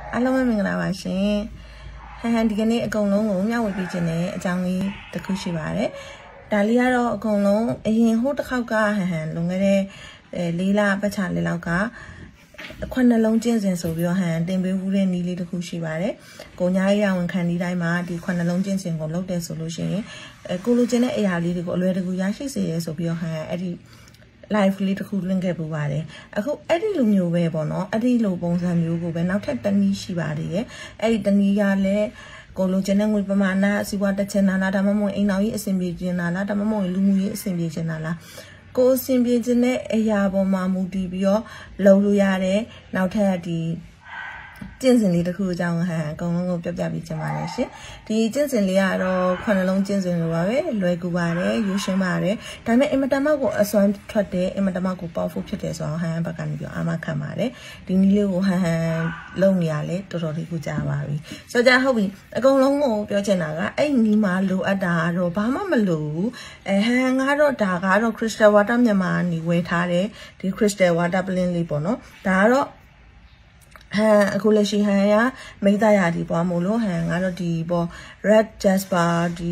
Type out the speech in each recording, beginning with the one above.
အားလုံးပဲမင်္ဂလာပါရှင်ဟန်ဒီကနေ့အကုန်လုံးကိုမျှဝေပေးခြင်းနဲ့အကြောင်းလေးတစ်ခုရှိပါတယ်ဒါလေးကတော့အကုန်လုံးအရင်ဟိုတစ်ခေါက်ကဟန်လွန်ခဲ့တဲ့၄လပတ်ချာလေးလောက်ကခွနှလုံးကျင့်စဉ်ဆိုပြီးတော့ဟန်တင်ပေးဘူးတဲ့နည်းလေးတစ်ခုရှိပါတယ်ကိုညာရေးရဝန်ခံဒီတိုင်းမှာဒီခွနှလုံးကျင့်စဉ်ကိုလုပ်တယ်ဆိုလို့ရှိရင်ကိုလိုချင်တဲ့အရာလေးတွေကိုအလွယ်တကူရရှိစေရဲဆိုပြီးတော့ဟန်အဲ့ဒီ live လေးတစ်ခုလွှင့်ခဲ့ပူပါတယ်အခုအဲ့ဒီလိုမျိုးပဲပေါ့နော်အဲ့ဒီလိုပုံစံမျိုးကိုပဲနောက်ထပ်တနည်းရှိပါတယ်အဲ့ဒီတနည်းကလည်းကိုလိုချင်တဲ့ငွေပမာဏစီးပွားတက်ချင်တာလားဒါမှမဟုတ်အိမ်တော်ကြီးအဆင်ပြေချင်တာလားဒါမှမဟုတ်လူမှုရေးအဆင်ပြေချင်တာလားကိုအဆင်ပြေချင်တဲ့အရာပေါ်မှာမူတည်ပြီးတော့လုပ်လို့ရတယ်နောက်ထပ်ဒီကျင့်စဉ်လေးတစ်ခုအကြောင်းဟန်အကုန်လုံးကိုပြပြပေးချင်ပါတယ်ရှင်ဒီကျင့်စဉ်လေးကတော့ခွနှလုံးကျင့်စဉ်လိုပါပဲလွယ်ကူပါတယ်ရိုးရှင်းပါတယ်ဒါပေမဲ့အင်မတန်မှကိုအစွမ်းထွက်တယ်အင်မတန်မှကို powerful ဖြစ်တယ်ဆိုတော့ဟန်ဘက်ကနေပြီးအာမခံပါတယ်ဒီနည်းလေးကိုဟန်လုပ်နေရလဲတော်တော်လေးကိုကြားပါပြီဆိုကြဟုတ်ပြီအကုန်လုံးကိုပြောချင်တာကအဲ့နီးမှာလိုအပ်တာတော့ဘာမှမလိုဘူးဟန်ကတော့ဒါကတော့ crystal water မြန်မာနေဝယ်ထားတယ်ဒီ crystal water blend လေးပေါ့နော်ဒါကတော့အခုလက်ရှိဟန်ရမိသားရဒီပေါ်မို့လို့ဟန်ငါတို့ဒီပေါ် red jasper ဒီ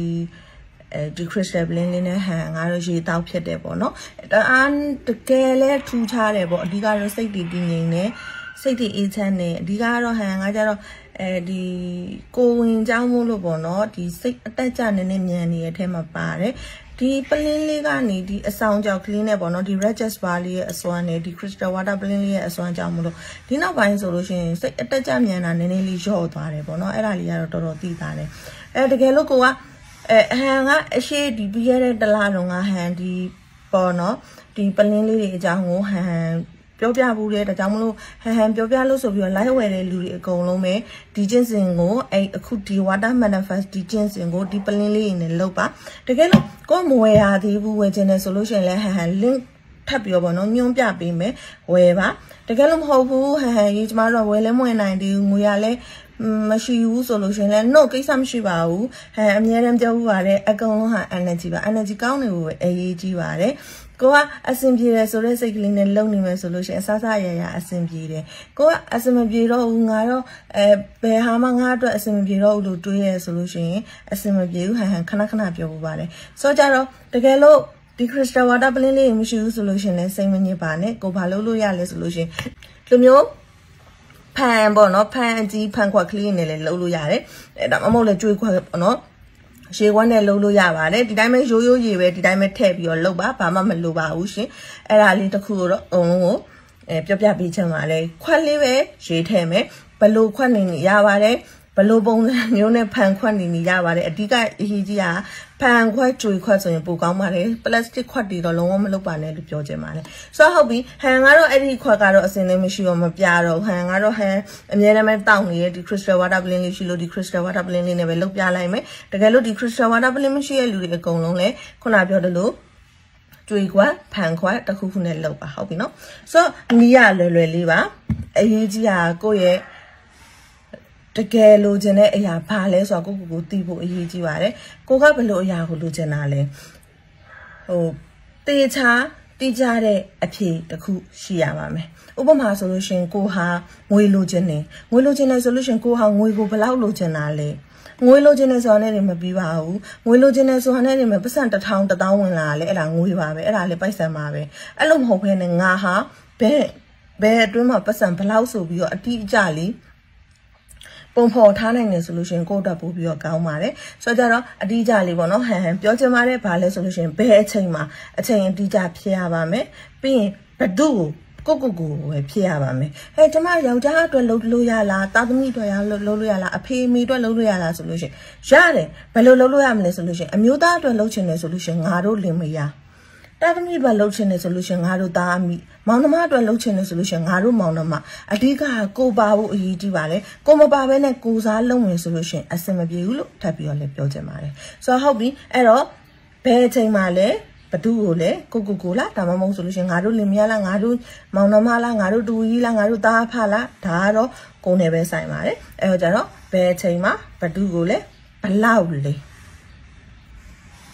crystal blend လေးနဲ့ဟန်ငါတို့ရေတောက်ဖြစ်တယ်ပေါ့နော်တအားတကယ်လဲထူးခြားတယ်ပေါ့အဓိကတော့စိတ်တည်တည်ငြိမ်နေစိတ်တည်အေးချမ်းနေအဓိကတော့ဟန်ငါကြတော့ဒီကိုဝင်เจ้าမို့လို့ပေါ့နော်ဒီစိတ်အတက်ကြနေနေမြန်နေတဲ့အထဲမှာပါတယ်ဒီပလင်းလေးကနေဒီအဆောင်ကြောက်ကလေးနဲ့ပေါ့နော်ဒီ red jasper လေးရဲ့အစွမ်းနဲ့ဒီ crystal water ပလင်းလေးရဲ့အစွမ်းကြောင့်မလို့ဒီနောက်ပိုင်းဆိုလို့ရှိရင်စိတ်အတက်ကြမြန်တာနည်းနည်းလေးလျော့သွားတယ်ပေါ့နော်အဲ့ဒါလေးကတော့တော်တော်သိတာတယ်တကယ်လို့ကိုကဟန်ကအရှိဒီပြီးရတဲ့တလားလုံးကဟန်ဒီပေါ့နော်ဒီပလင်းလေးတွေအကြောင်းကိုဟန်ပြောပြဘူးလေဒါကြောင့်မလို့ဟန်ပြောပြလို့ဆိုပြီးတော့ live ဝယ်တဲ့လူတွေအကုန်လုံးပဲဒီကျင့်စဉ်ကိုအခုဒီ water manifest ဒီကျင့်စဉ်ကိုဒီပလင်းလေးနဲ့လုပ်ပါတကယ်လို့ကိုမဝယ်ရသေးဘူးဝယ်ခြင်းနဲ့ဆိုလို့ရှိရင်လည်းဟန် link ထပ်ပြီးတော့ပေါ့နော်ညွှန်ပြပေးမယ်ဝယ်ပါတကယ်လို့မဟုတ်ဘူးဟန်ရေးကျမတို့ဝယ်လဲမဝယ်နိုင်သေးဘူးငွေရလဲမရှိဘူးဆိုလို့ရှိရင်လည်း no ကိစ္စမရှိပါဘူးအများအားပြောဘူးပါတယ်အကုန်လုံးဟာ energy ပါ energy ကောင်းနေဖို့ပဲအရေးကြီးပါတယ်ကိုကအဆင်ပြေတယ်ဆိုတဲ့စိတ်ကလေးနဲ့လုံနေမယ်ဆိုလို့ရှိရင်အစားအရာအဆင်ပြေတယ်ကိုကအဆင်မပြေတော့ဘူးငါတော့ဘယ်ဟာမှငါအတွက်အဆင်မပြေတော့ဘူးလို့တွေးရဲဆိုလို့ရှိရင်အဆင်မပြေဘူးခဏပြောဖို့ပါတယ်ဆိုကြတော့တကယ်လို့ဒီ crystal water ပလင်းလေးမရှိဘူးဆိုလို့ရှိရင်လည်းစိတ်မညစ်ပါနဲ့ကိုဘာလုပ်လို့ရလဲဆိုလို့ရှိရင်လူမျိုးဖန်ပေါ့နော်ဖန်အကြီးဖန်ခွက်ကလေးနဲ့လည်းလုပ်လို့ရတယ်ဒါမှမဟုတ်လည်းကြွေးခွက်ပေါ့နော်ရေခွက်နဲ့လုပ်လို့ရပါတယ်ဒီတိုင်းပဲရိုးရိုးရေပဲဒီတိုင်းပဲထည့်ပြီးတော့လုပ်ပါဘာမှမလိုပါဘူးရှင်အဲ့ဒါလေးတစ်ခုတော့အုံလုံးကိုပြောပြပေးချင်ပါတယ်ခွက်လေးပဲရေထည့်မယ်ဘလို့ခွက်နေရပါတယ်ဘလို့ပုံစံမျိုးနဲ့ဖန်ခွက်နေရပါတယ်အဓိကအရေးကြီးတာဖန်ခွက်ကြွေခွက်ဆိုရင်ပိုကောင်းပါတယ်ပလတ်စတစ်ခွက်တွေတော့လုံးဝမလုပ်ပါနဲ့လို့ပြောချင်ပါတယ်ဆိုတော့ဟုတ်ပြီဟန်ကတော့အဲ့ဒီခွက်ကတော့အစင်လေးမရှိတော့မပြတော့ဟန်ကတော့ဟန်အများနဲ့ပဲတောက်နေတဲ့ဒီ crystal water blend လေးရှိလို့ဒီ crystal water blend လေးနဲ့ပဲလုပ်ပြလိုက်မယ်တကယ်လို့ဒီ crystal water blend မရှိတဲ့လူတွေအကုန်လုံးလည်းခုနပြောတယ်လို့ကြွေခွက်ဖန်ခွက်တစ်ခုခုနဲ့လုပ်ပါဟုတ်ပြီနော်ဆိုတော့နီးရလွယ်လေးပါအရေးကြီးတာကိုယ့်ရဲ့တကယ်လိုချင်တဲ့အရာဘာလဲဆိုတော့ကိုသိဖို့အရေးကြီးပါတယ်ကိုကဘယ်လိုအရာကိုလိုချင်တာလဲတေချာတိကျတဲ့အဖြေတစ်ခုရှိရပါမယ်ဥပမာဆိုလို့ရှင်ကိုဟာငွေလိုချင်တယ်ဆိုလို့ရှင်ကိုဟာငွေကိုဘယ်လောက်လိုချင်တာလဲငွေလိုချင်တယ်ဆိုတာနဲ့မပြီးပါဘူးငွေလိုချင်တယ်ဆိုတာနဲ့ပတ်စံ1000ဝင်လာလဲအဲ့ဒါငွေပါပဲအဲ့ဒါလည်းပိုက်ဆံပါပဲအဲ့လိုမဟုတ်ဘဲနဲ့ငါဟာဘယ်အတွင်းမှာပတ်စံဘယ်လောက်ဆိုပြီးတော့အတိအကျလေးပုံဖော်ထားနိုင်တယ်ဆိုလို့ရှိရင်ကိုယ့်အတွက်ပို့ပြီးတော့ကောင်းပါတယ်ဆိုတော့ကြတော့အတိအကျလေးပေါ့နော်ဟန်ပြောချင်ပါတယ်ဘာလဲဆိုလို့ရှိရင်ဘယ်အချိန်မှာအချိန်အတိအကျဖြစ်ရပါမယ်ပြီးရင်ဘယ်သူ့ကိုပဲဖြစ်ရပါမယ်ကျမယောက်ျားအတွက်လုပ်လို့ရလားတာသမီအတွက်လုပ်လို့ရလားအဖေအမေအတွက်လုပ်လို့ရလားဆိုလို့ရှိရင်ရတယ်ဘယ်လိုလုပ်လို့ရမလဲဆိုလို့ရှိရင်အမျိုးသားအတွက်လုပ်ချင်တယ်ဆိုလို့ရှိရင်ငါတို့လင်မယားတာသမီအတွက်လှုပ်ချင်တယ်ဆိုလို့ရှိရင်ငါတို့သားအမိမောင်နှမအတွက်လှုပ်ချင်တယ်ဆိုလို့ရှိရင်ငါတို့မောင်နှမအဓိကကိုပါဖို့အရေးကြီးပါတယ်ကိုမပါဘဲနဲ့ကိုစားလုံးဝင်ဆိုလို့ရှိရင်အဆင်မပြေဘူးလို့ထပ်ပြီးတော့လည်းပြောချင်ပါတယ်ဆိုတော့ဟုတ်ပြီအဲ့တော့ဘယ်အချိန်မှလဲဘသူ့ကိုလဲကိုလားဒါမှမဟုတ်ဆိုလို့ရှိရင်ငါတို့လင်မယားလားငါတို့မောင်နှမလားငါတို့တူကြီးလားငါတို့သားအဖလားဒါကတော့ကိုယ်နဲ့ပဲဆိုင်ပါတယ်အဲ့တော့ကျတော့ဘယ်အချိန်မှဘသူ့ကိုလဲဘလောက်လဲ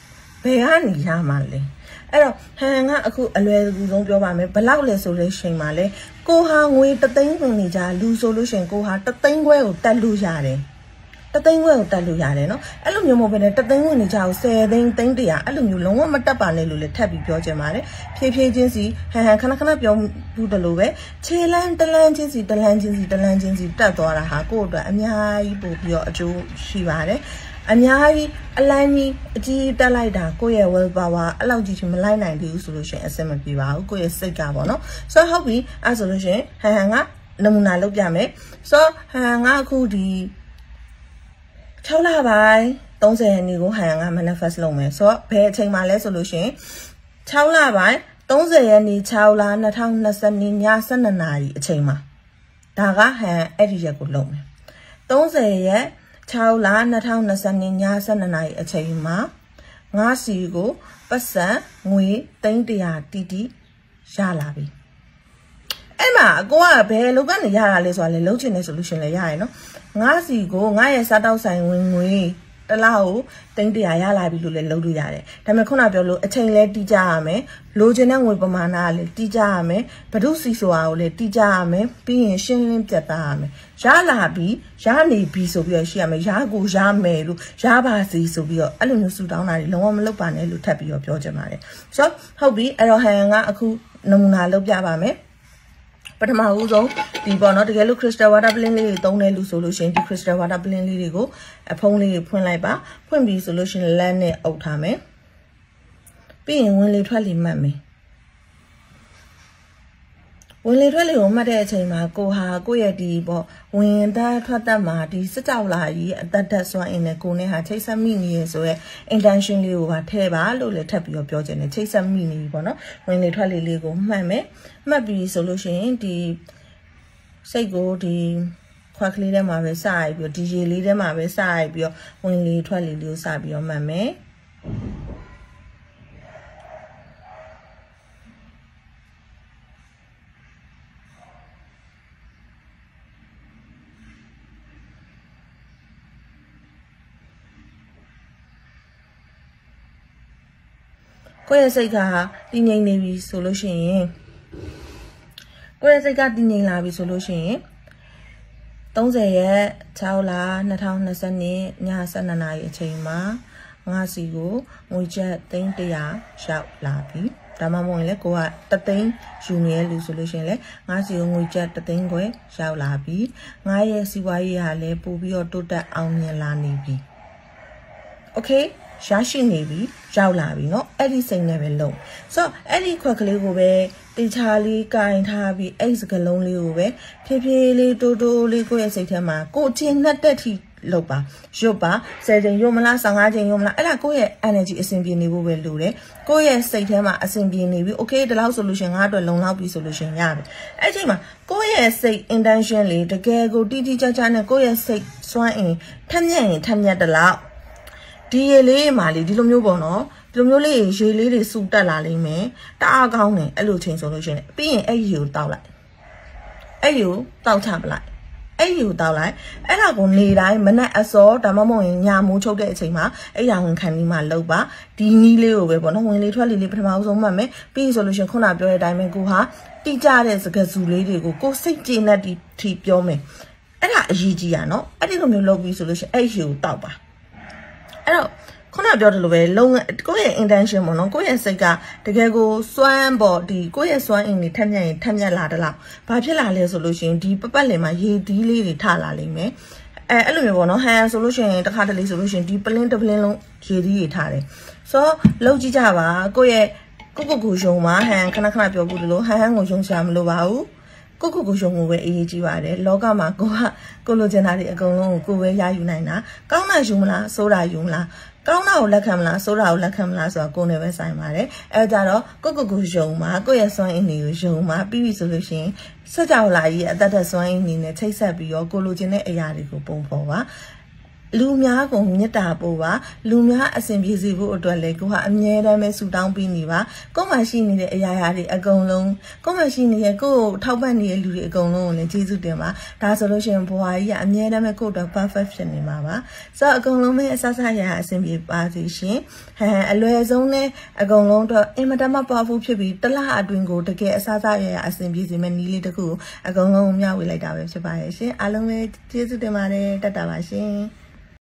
Began Yamale. Hang aku a little bit, but loudly solution male. Go hang with the thing when Nija lose solution, go hard, the thing well, that lose yare. The thing well, that lose yare, no? Aluminium over the thing when Nija say, then think they are aluminium, long matapane, tabby, Georgia Mare, Pip agency, Hanakana, your Budalove, Chilan, the langency, the langency, Tadora, Hakoda, and Yai, your Joe Shivare. Anyari alani ji dalaida ko ye wel bawa alaw ji chim lai nai di so lo shin aset ma pi ba ko ye sit ka bo no so how we a so lo shin han nga namuna lok pya me so han nga aku di 6လပိုင်း30ရက်နေ့ကိုဟန်က manifest လုပ်မယ်ဆိုတော့ဘယ်အချိန်မှာလဲဆိုလို့ရှင်6လပိုင်း30ရက်နေ့6လ2020နေ့ည12နာရီအချိန်မှာဒါကဟန်အဲ့ဒီရက်ကိုလုပ်မယ်30ရက်6လ2020年ည12နာရီအချိန်မှာငါးစီကိုပတ်စံငွေ300တီတီရလာပြီအဲ့မှာအကိုကဘယ်လောက်ကနေရတာလဲဆိုတာလေလုံးချင်တဲ့ solution လေရရနော်ငါးစီကိုငါရဲ့စားတောက်ဆိုင်ဝင်ငွေတလားကို300ရလာပြီလို့လည်းလုပ်လို့ရတယ်ဒါပေမဲ့ခုနပြောလို့အချိန်လဲတီးကြရမယ်လိုချင်တဲ့ငွေပမာဏကလည်းတီးကြရမယ်ဘဒုစီဆိုတာကိုလည်းတီးကြရမယ်ပြီးရင်ရှင်းလင်းပြတ်သားရမယ်ရလာပြီရနေပြီဆိုပြီးတော့ရှိရမယ်ရကိုရမယ်လို့ရပါစီဆိုပြီးတော့အဲ့လိုမျိုးဆူတောင်းတာတွေလုံးဝမလုပ်ပါနဲ့လို့ထပ်ပြီးတော့ပြောချင်ပါတယ်ဆိုတော့ဟုတ်ပြီအဲ့တော့ဟန်ကအခုနမူနာလုပ်ပြပါမယ်ပထမဦးဆုံးဒီပေါ့နော်တကယ်လို့ crystal water balloon လေးတွေသုံးတဲ့လူဆိုလို့ရှင်ဒီ crystal water balloon လေးတွေကိုအဖုံးလေးဖွင့်လိုက်ပါဖွင့်ပြီးဆိုလို့ရှင်လက်နဲ့အုပ်ထားမယ်ပြီးရင်ဝင်လေထွက်လေမှတ်မယ်ဝင်လေထွက်လေကိုမှတ်တဲ့အချိန်မှာကိုဟာကိုရဲ့ဒီပေါ့ဝင်သားထွက်သက်မှာဒီစစ်ကြောက်လာကြီးအသက်သက်စွမ်းအင်းနဲ့ကိုနဲ့ဟာချိတ်ဆက်မိနေရဆိုရဲ intention လေးကိုပါထည့်ပါလို့လည်းထပ်ပြီးတော့ပြောချင်တယ်ချိတ်ဆက်မိနေပြီပေါ့နော်ဝင်လေထွက်လေလေးကိုမှတ်မယ်မှတ်ပြီးဆိုလို့ရှိရင်ဒီစိတ်ကိုဒီခွက်ကလေးထဲမှာပဲစရိုက်ပြီးတော့ဒီရေလေးထဲမှာပဲစရိုက်ပြီးတော့ဝင်လေထွက်လေလေးကိုစပြီးတော့မှတ်မယ်ကိုယ့်ရဲ့စိတ်ကတည်ငြိမ်နေပြီဆိုလို့ရှိရင်ကိုယ့်ရဲ့စိတ်ကတည်ငြိမ်လာပြီဆိုလို့ရှိရင်30ရက်6လ2020နှစ်ည12နာရီအချိန်မှာငါစီကိုငွေကျပ်300ရောက်လာပြီဒါမှမဟုတ်ရင်လည်းကိုက3သိန်းယူနေရလူဆိုလို့ရှိရင်လည်းငါစီကိုငွေကျပ်3သိန်းခွဲရောက်လာပြီငါရဲ့စီးပွားရေးဟာလည်းပို့ပြီးတော့တိုးတက်အောင်မြင်လာနေပြီ Okayရရှိနေပြီရောက်လာပြီเนาะအဲ့ဒီစိတ်နဲ့ပဲလုံးဆိုတော့အဲ့ဒီခွက်ကလေးကိုပဲတေချာလေးကင်ထားပြီးအဲ့စကလုံးလေးကိုပဲဖြည်းဖြည်းလေးတိုးတိုးလေးကိုယ့်ရဲ့စိတ်ထဲမှာကိုအချင်းနဲ့တက်ထိလုပ်ပါရွတ်ပါ10ချိန်ရွတ်မလား15ချိန်ရွတ်မလားအဲ့ဒါကိုယ့်ရဲ့ energy အဆင်ပြေနေဖို့ပဲလိုတယ်ကိုယ့်ရဲ့စိတ်ထဲမှာအဆင်ပြေနေပြီ okay ဒီလောက် solution ငါအတွက်လုံလောက်ပြီ solution ရပြီအဲ့ချိန်မှာကိုယ့်ရဲ့စိတ် intention လေးတကယ်ကိုတိတိကျကျနဲ့ကိုယ့်ရဲ့စိတ်စွမ်းအင်ထက်မြက်ရင်ထက်မြက်တလောက်ဒီရေလေးမှာလေဒီလိုမျိုးပေါ့နော်ဒီလိုမျိုးလေးရေလေးတွေစုတက်လာလိမ့်မယ်တအားကောင်းတယ်အဲ့လိုချိန်ဆိုလို့ရှိရင်ပြီးရင်အဲ့ရေကိုတောက်လိုက်အဲ့ရေကိုတောက်ချပလိုက်အဲ့ရေကိုတောက်လိုက်အဲ့ဒါကိုနေတိုင်းမနက်အစောဒါမှမဟုတ်ရင်ညမိုးချုပ်တဲ့အချိန်မှာအဲ့ရဝင်ခံပြီးမှလှုပ်ပါဒီနီးလေးကိုပဲပေါ့နော်ဝင်လေထွက်လေလေးပထမဆုံးမှတ်မယ်ပြီးဆိုလို့ရှိရင်ခုနပြောတဲ့အတိုင်းပဲကိုဟာတိကျတဲ့စကားစုလေးတွေကိုကိုစိတ်ကြည်နဲ့ဒီပြောမယ်အဲ့ဒါအရေးကြီးရနော်အဲ့ဒီလိုမျိုးလုပ်ပြီးဆိုလို့ရှိရင်အဲ့ရေကိုတောက်ပါအဲ့တော့ခုနပြောတယ်လို့ပဲလုံးကိုယ့်ရဲ့ intention ပေါ့နော်ကိုယ့်ရဲ့စိတ်ကတကယ်ကိုစွမ်းပေါ့ဒီကိုယ့်ရဲ့စွမ်းအင်တွေထက်မြက်ရင်ထက်မြက်လာတလားဘာဖြစ်လာလဲဆိုလို့ရှိရင်ဒီပပတ်လင်မှာရေဒီးလေးတွေထလာလိမ့်မယ်အဲ့လိုမျိုးပေါ့နော်ဟန်ဆိုလို့ရှိရင်တစ်ခါတလေဆိုလို့ရှိရင်ဒီပလင်းတစ်ပလင်းလုံးရေဒီးတွေထားတယ်ဆိုတော့လောက်ကြည့်ကြပါကိုယ့်ရဲ့ကိုယုံမှာဟန်ခဏခဏပြောဘူးလို့ဟန်ကိုယုံချမလို့ပါဘူးကိုယုံကိုပဲအေးအေးကြီးပါတယ်လောကမှာကိုလိုချင်တာတွေအကုန်လုံးကိုပဲရယူနိုင်တာကောင်းတာယူမလားဆိုးတာယူမလားကောင်းတာကိုလက်ခံမလားဆိုးတာကိုလက်ခံမလားဆိုတာကိုယ်နဲ့ပဲဆိုင်ပါတယ်အဲကြတော့ကိုယုံမှာကိုယ့်ရဲ့စွမ်းအင်တွေကိုယုံမှာပြီးပြီဆိုလို့ရှိရင်စကြောလာကြီးအသက်သက်စွမ်းအင်နေနဲ့ချိတ်ဆက်ပြီးတော့ကိုလိုချင်တဲ့အရာတွေကိုပုံဖော်ပါလူများကိုမြတ်တာပို့ပါလူများအဆင်ပြေစေဖို့အတွက်လည်းကိုကအမြဲတမ်းပဲဆူတောင်းပေးနေပါကိုမှရှိနေတဲ့အရာရာတွေအကုန်လုံးကိုမှရှိနေတဲ့ကိုထောက်ပံ့နေတဲ့လူတွေအကုန်လုံးကိုလည်းကျေးဇူးတင်ပါဒါဆိုလို့ရှိရင်ဘဝကြီးကအမြဲတမ်းပဲကိုတော့ perfect ဖြစ်နေမှာပါဆိုတော့အကုန်လုံးပဲအဆဆရအဆင်ပြေပါစေရှင်အလွယ်ဆုံးနဲ့အကုန်လုံးတော့အင်မတန်မှ powerful ဖြစ်ပြီးတလားအတွင်းကိုတကယ်အဆဆရအဆင်ပြေစေမယ့်နည်းလေးတစ်ခုအကုန်လုံးမျှဝေလိုက်တာပဲဖြစ်ပါရဲ့ရှင်အားလုံးပဲကျေးဇူးတင်ပါတယ်တတ်တာပါရှင်